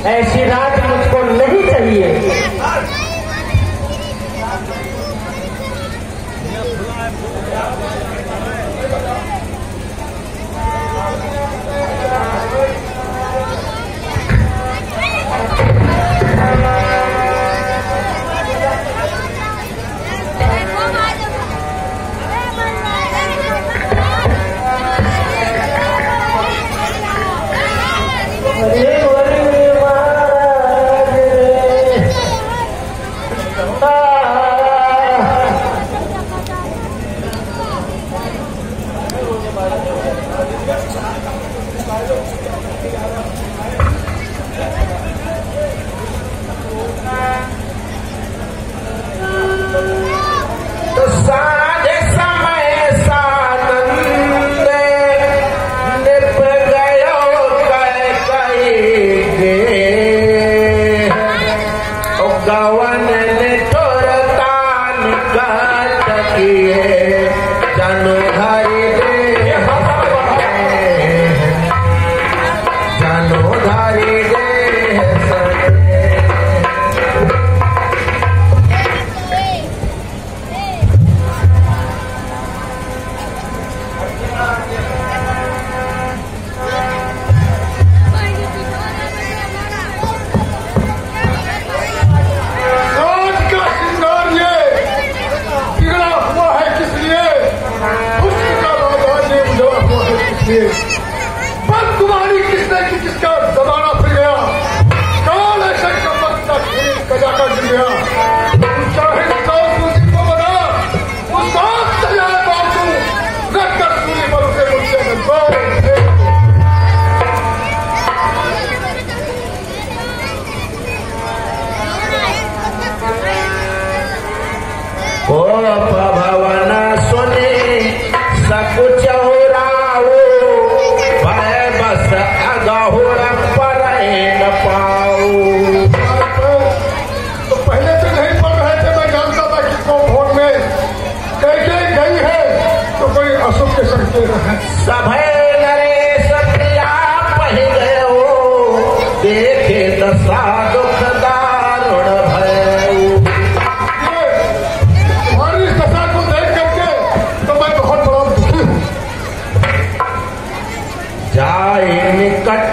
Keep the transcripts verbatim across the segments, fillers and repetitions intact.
ऐसी रात मुझको नहीं चाहिए। बदगुमानी किसने की किसका जमाना फिर गया, कौन ऐसे कजा कर गिर गया। चाहे सौ सूची को बना वो सात सजाए बाजू रख कर सूली पर उसे मुझसे मिलता भवना सुने सकुच अगाहोड़ा पर न पाओ। तो पहले से नहीं पढ़ रहे थे, मैं जानता था कि कौन भोग में कैसे गई है तो कोई अशुभ के संकेत है। सभे नरेश प्रिया पह गए हो देखे दशा दुख दारुण भय। तुम्हारी इस दशा को देख करके तो मैं बहुत बड़ा दुखी हूँ। जाए निकट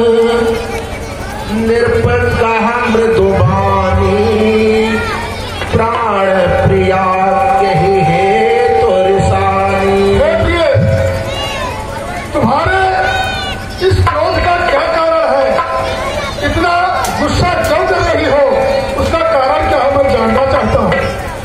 निर्पका मृदुबानी प्राण प्रिया कही है तो रिसानी। तुम्हारे इस क्रोध का क्या कारण है, इतना गुस्सा क्यों कर रही हो, उसका कारण क्या है मैं जानना चाहता हूँ।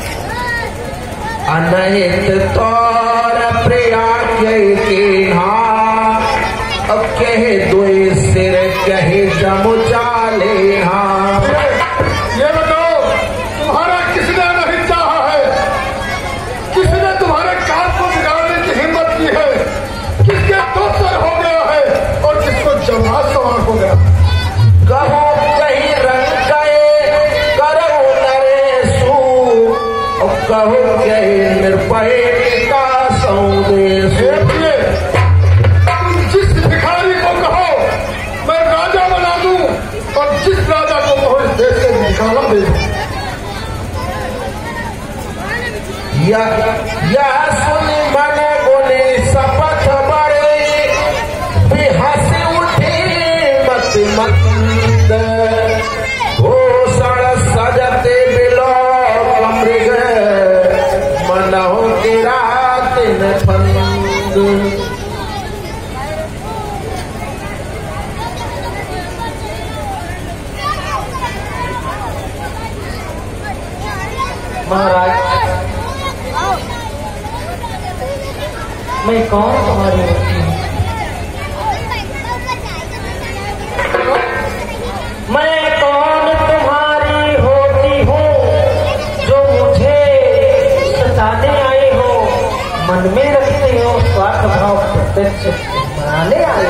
अनहित तौर प्रिया के अब कहे दुई सिर कहे जमुचाले। हाँ ये बताओ तुम्हारा किसने नहीं चाहा है, किसने तुम्हारे काम को बिगाड़ने की हिम्मत की है, किसके दो सर हो गया है और किसको जवाब सवार हो गया। कहो कहीं रंग गए करो नरेशु और कहो कहीं निर्भय का सौदेश। जिस राजा को कहो इस देश से निकाला दे। यह यह सुनी मन बोले शपथ बड़े भी हंसी उठी मत मंद घोषण सजते बिलो मृग मनहु तेरा दिन फंद। महाराज मैं कौन तुम्हारी होती हूँ, मैं कौन तुम्हारी होती हूँ जो मुझे सताने आई हो, मन में रखते हो स्वार्थ भाव प्रत्यक्ष बनाने आए।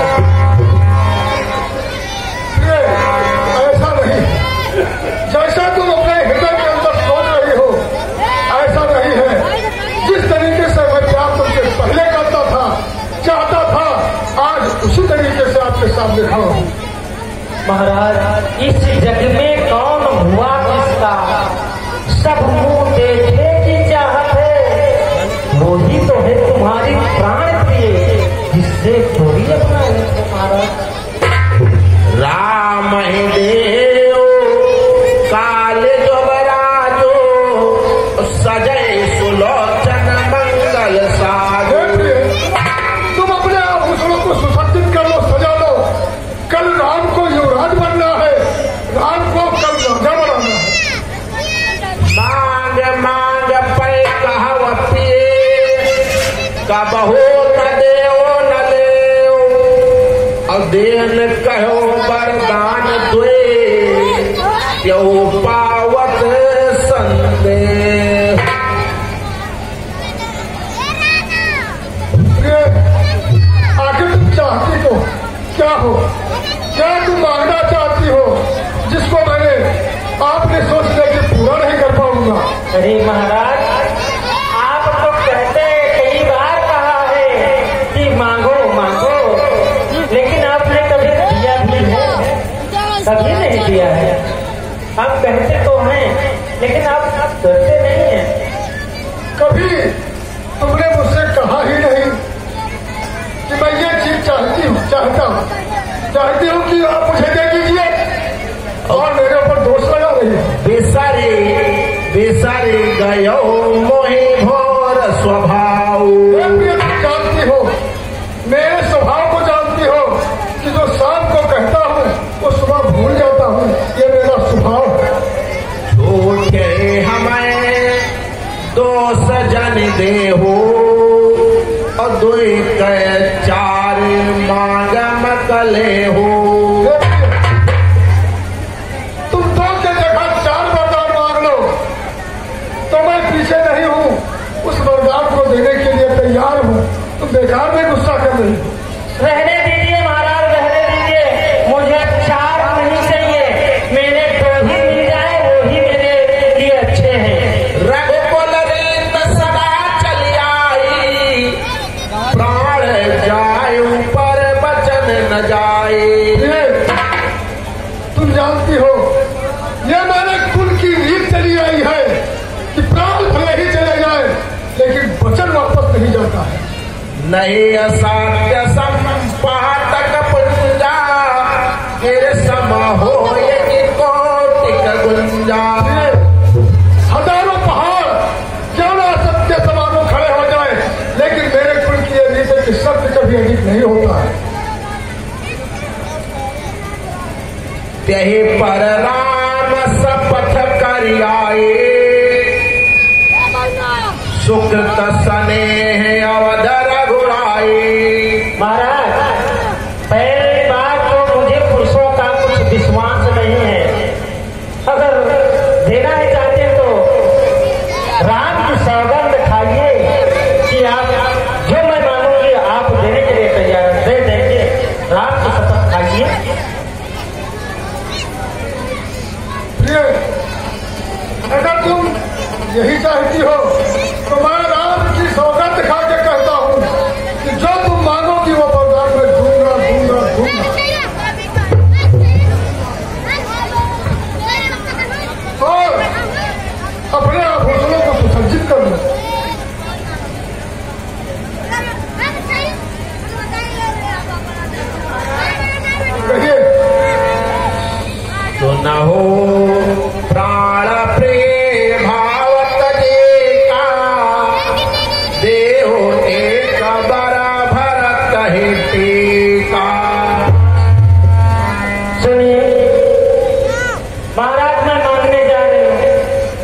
ऐसा नहीं, जैसा तुम अपने हृदय के अंदर सोच रही हो ऐसा नहीं है। जिस तरीके से मैं प्यार तुमसे पहले करता था चाहता था आज उसी तरीके से आपके सामने खड़ा हूँ। महाराज इस जग में कौन हुआ किसका, सब मुंह देखे की चाहत है, वो ही तो है तुम्हारी प्राण प्रिय, जिससे थोड़ी अपना है तुम्हारा। राम ही देव काल जो बराजो, सजय सुलोचन मंगल साजो। तुम अपने आभूषणों को सुसज्जित कर लो, सजा लो। कल राम को युवराज बनना है, राम को कल राजा बनाना है। मांग मांग पर कहवती, कबहू न देओ न देओ, और देन कहो वरदान द्वे, यो पावत संदेह। आखिर तुम चाहती हो क्या हो, क्या तुम मांगना चाहती हो जिसको मैंने आपने सोच लिया कि पूरा नहीं कर पाऊंगा। अरे महाराज, आप तो कहते कई बार कहा है कि मांगो मांगो, लेकिन आपने कभी दिया भी है, कभी नहीं दिया है। आप कहते तो हैं लेकिन आप करते नहीं हैं। कभी तुमने मुझसे कहा ही नहीं कि मैं ये चीज चाहती हूँ, चाहता हूँ चाहती हूँ कि आप मुझे दे दीजिए, और मेरे ऊपर दोष लगा रही है। बेसारे बेसारे गयो मोहि भोर स्वभाव। तुम जानती हो, मेरे स्वभाव को जानती हो कि जो शाम को कहता हूँ वो सुबह भूल जाता हूँ, ये मेरा स्वभाव है। झूठे हमें दोष जन देहो, और दुई कह चार मांग मकले हो। तुम दो के जगह चार वरदान मांग लो, तो मैं पीछे नहीं हूँ, उस वरदान को देने के लिए तैयार हूँ। तुम बेकार में गुस्सा कर रही हो। रहने दीजिए महाराज, रहने दीजिए, मुझे चार नहीं चाहिए, मेरे दो ही मिल जाए वो ही मेरे लिए अच्छे हैं। रघुकुल रीत सदा चली आई, प्राण जाय पर बचन न जाए। ये तुम जानती हो, ये मेरे कुल की रीत चली आई है कि प्राण भले ही चले जाए लेकिन वचन वापस नहीं जाता है। नहीं असाध्य संपातक पुंजा, गिर सम हो कोटिक गुंजा। हजारों पहाड़ क्यों ना सत्य समारोह खड़े हो जाए, लेकिन मेरे कुल की ये रीत है कि सत्य कभी अधिक नहीं होता है। त्यही पर राम शपथ कर आए, सुकृत स्नेह अवध रघुराए। महाराज, पहली बात तो मुझे पुरुषों का कुछ विश्वास नहीं है। अगर देना ही चाहते तो राम की सौगंध खाइए कि आप जो मैं मांगूंगी आप देने के लिए तैयार, दे देंगे। राम की शपथ खाइए। प्रिय, अगर तुम यही चाहती हो तो मैं राम की सौगंध खा के कहता हूँ कि जो तुम मांगोगी वो वरदान मैं दूंगा दूंगा दूंगा। और अपने आभूषणों को सुसज्जित कर लो। कहिए। तो न हो प्राण प्रिय भाव तजे का, देहो एक बरा भरत ही टीका। सुनिए महाराज, मैं मांगने जा रही हूँ।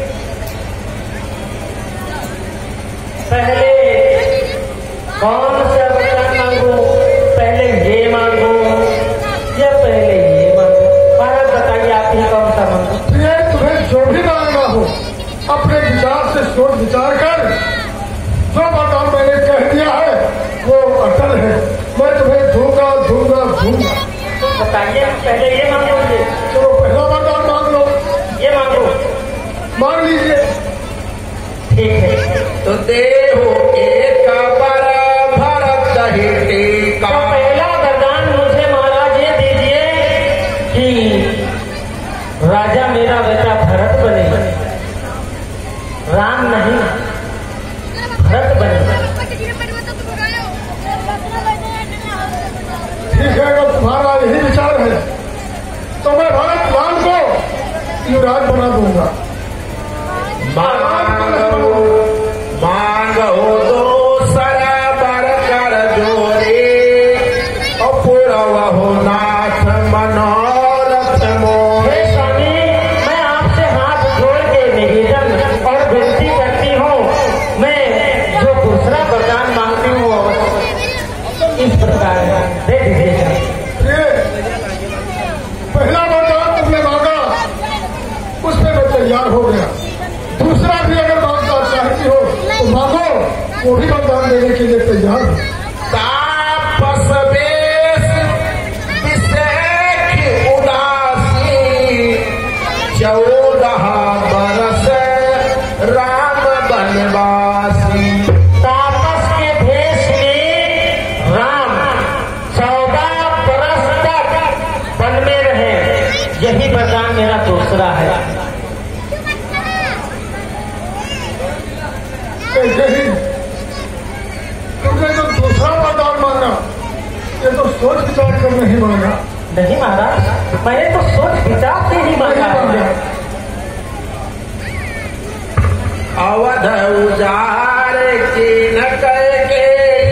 पहले कौन सा वरदान मांगू, पहले ये मांगू या पहले ये मांगू? महाराज बताइए, आप ही कौन सा मांगू? ये तुम्हें जो भी मांगना हो अपने विचार से सोच विचार कर, जो वरदान मैंने कह दिया है वो अटल है, मैं तुम्हें दूंगा दूंगा दूंगा। बताइए, पहले ये मांगोगे? चलो पहला वरदान मांग लो। ये मांगो, मांग लीजिए। ठीक है। तो देहो एक बरा भरत ही तो टीका। पहला वरदान मुझे महाराज ये दीजिए कि वो भी बलिदान देने के लिए तैयार है। तापस वेश विषेख उदासी, चौदह बरस राम बनवासी। तापस के भेष में राम चौदह बरस तक वन में रहे, यही वरदान मेरा दूसरा है। यही तुमने जो दूसरा वरदान मांगा, ये तो सोच विचार कर नहीं मांगा। नहीं महाराज, मैंने तो सोच विचार से ही मांगा है। अवध उजाड़ की न करके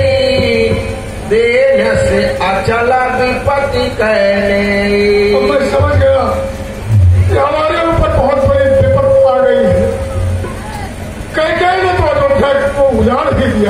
देन से अचल विपत्ति कहने। तो मैं समझ गया कि हमारे ऊपर बहुत बड़ी विपत्ति आ गई है। कह कह ने तो अयोध्या को उजाड़ ही दिया।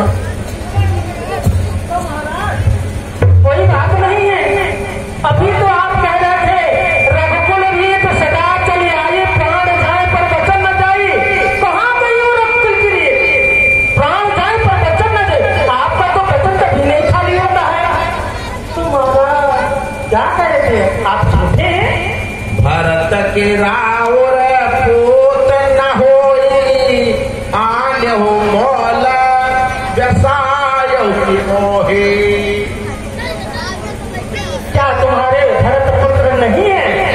कोई बात नहीं है, अभी तो आप कह रहे थे रघुकुल रीत सदा चली आई, प्राण जाए पर वचन न जाई। कहाँ गई वो रघुकुल की रीत? प्राण जाए पर वचन न जाए। आपका तो वचन कभी नहीं खाली होता है। तो महाराज क्या कह रहे थे आप? झूठे हैं। भरत के राउर पोत न होई, आन हो मौला व्यसाय की मोही। क्या तुम्हारे भरत पुत्र नहीं है,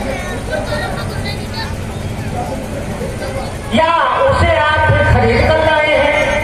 या उसे आप खरीद कर लाए हैं?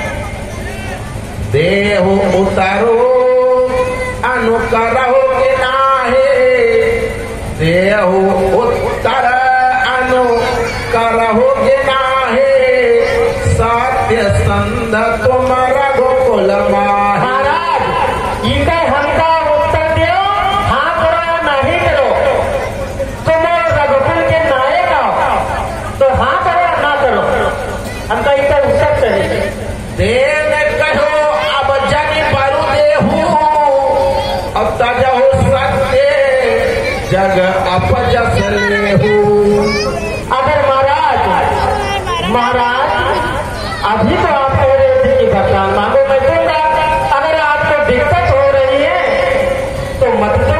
देहु उतरो अनुकरहो के नाहे, देहु उत्तर अनुकरहो के नाहे, सत्य संध तुम रघुकुल माहे। महाराज ये कहे हमका उत्तर दो, हाँ करो या नहीं करो। तुम रघुकुल के नायक हो तो हाँ करो या ना करो, हमका इसका उत्तर चाहिए। देन कहो अब जन परु देहु, अब तजहु सत्य जग अपजस लेहु। अगर महाराज महाराज अभी तो आप कह रहे थे कि वरदान मांगो मैं दूंगा, अगर आपको दिक्कत हो रही है तो मत दो।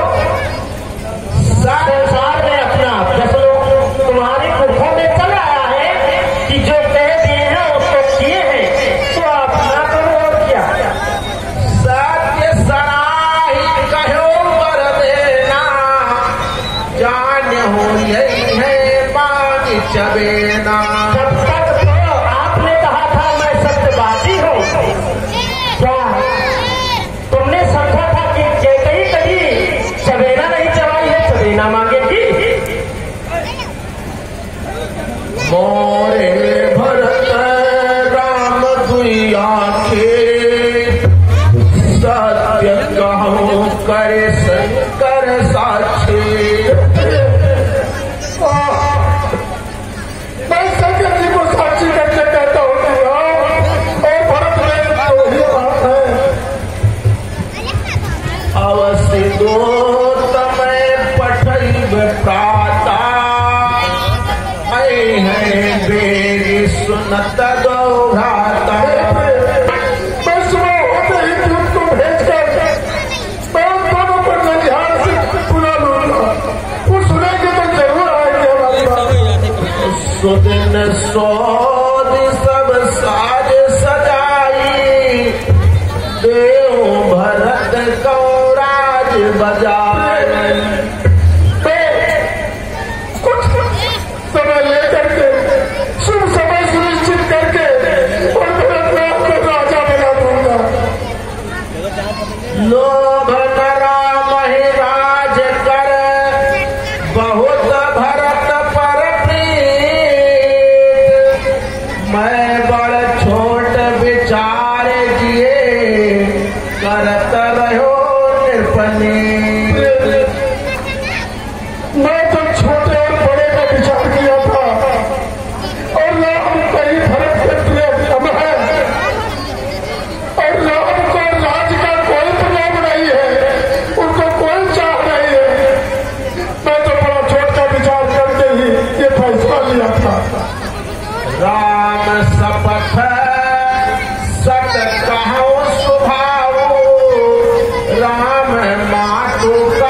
संसार में अपना जस लोग तुम्हारी कुखों में चला आया है कि जो कह दिए हैं उसको किए हैं, तो आप ना करो और क्या। सत्य सराही कहो वर देना, जान हो यही है पानी चबेना। जब तक तो आपने कहा था मैं सत्यवादी हूँ, क्या तुमने समझा था कि कैकई कभी चबेना नहीं चबाई है, चबेना मांगेगी? मोरे भरत राम दुई आंखें, सत्य कहूँ करे शंकर साक्षी। मैं शंकर जी को साक्षी करके कहता हूँ कि राम और भरत में तो ही बात है। अवश्य दो तमय पठैब प्राता, ऐ है बेरी सुनत गौघाता। मैं सुबह होते ही दूध को भेजकर मैं उन दोनों को ध्यान से बुला लूंगा। वो सुनेंगे तो जरूर आएंगे हमारी बात। सुदिन सौद सब साज सजाई, देव भरत कौराज बजाए। कुछ समय लेकर के शुभ समय सुनिश्चित करके और भरत राम को राजा बना दूंगा। लोभ नरा महिराज कर, बहुत भरत पर प्रीत। मैं बड़ छोट विचार जिए, करत रहो निर्पनीत। मैं तो छोटे और बड़े का विचार किया था, और राम कई भरत के प्रिय विषम है, और राम को राज का कोई प्रलोभ नहीं है, उनको कोई चाह नहीं है। मैं तो बड़ा छोट का विचार करके ही ये फैसला लिया था। राम सपथ सत मातु का